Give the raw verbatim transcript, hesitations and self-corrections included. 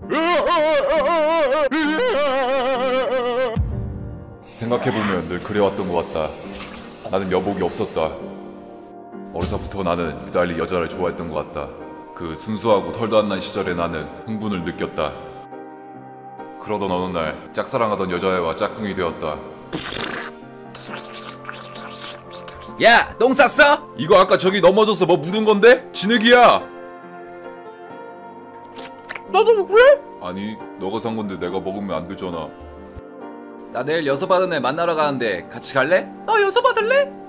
생각해보면 늘 그래왔던 것 같다. 나는 여복이 없었다. 어려서부터 나는 유달리 여자를 좋아했던 것 같다. 그 순수하고 털도 안 난 시절에 나는 흥분을 느꼈다. 그러던 어느 날 짝사랑하던 여자애와 짝꿍이 되었다. 야! 똥 쌌어? 이거 아까 저기 넘어져서 뭐 묻은 건데? 진흙이야! 나도 먹을래? 아니 너가 산 건데 내가 먹으면 안 되잖아. 나 내일 여서 받은 애 만나러 가는데 같이 갈래? 너 여서 받을래?